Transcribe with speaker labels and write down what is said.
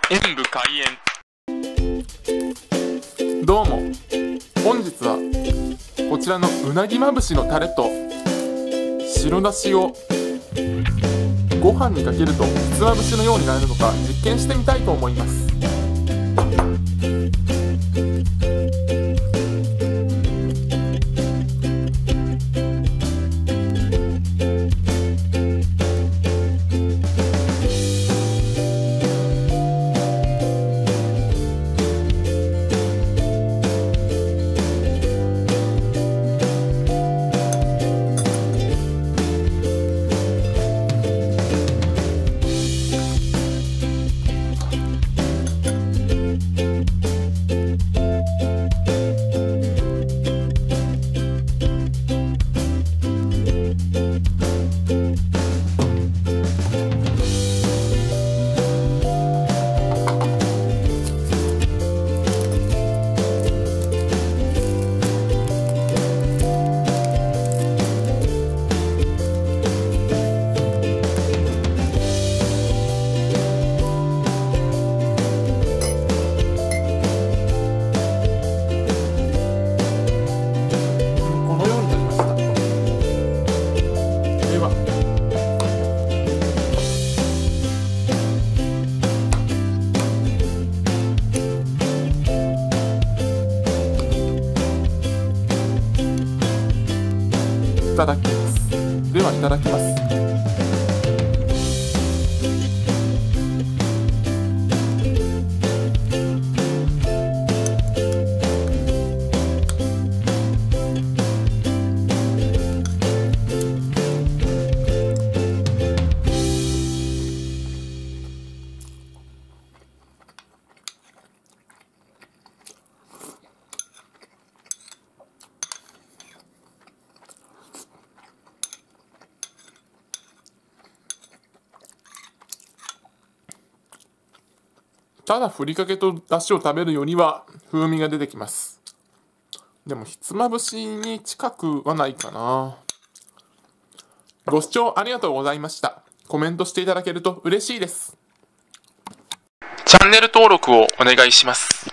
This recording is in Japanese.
Speaker 1: 演武開演。
Speaker 2: どうも、本日はこちらのうなぎまぶしのタレと白だしをご飯にかけるとひつまぶしのようになるのか実験してみたいと思います。いただきます。ではいただきます。ただふりかけとだしを食べるよりは風味が出てきます。でもひつまぶしに近くはないかな。ご視聴ありがとうございました。コメントしていただけると嬉しいです。
Speaker 1: チャンネル登録をお願いします。